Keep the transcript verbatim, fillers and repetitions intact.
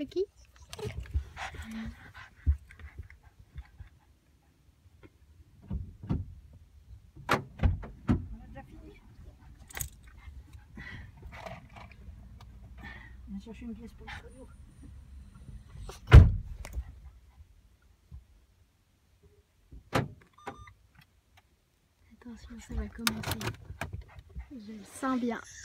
qui? On a déjà fini. On va chercher une pièce pour le soyou. Attention, ça va commencer. Je le sens bien.